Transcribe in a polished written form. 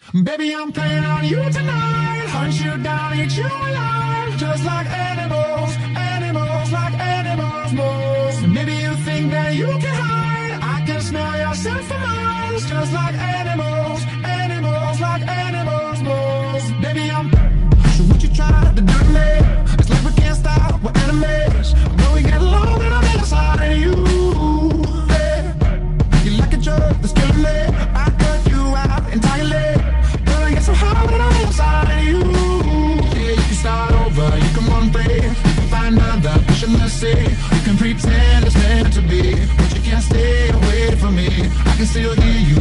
Baby, I'm playing on you tonight. Hunt you down, eat you alive. Just like animals, animals, like animals most. And maybe you think that you can hide. I can smell yourself for miles. Just like animals, animals, like animals most. Baby, I'm so what you try to do to me? It's like we can't stop, we're enemies. But we get along and I'm inside of you. Yeah. You like a drug that's killing me. I cut you out entirely. So how did I inside of you? Yeah, you can start over, you can run free. You can find another fish in the sea. You can pretend it's meant to be, but you can't stay away from me. I can still hear you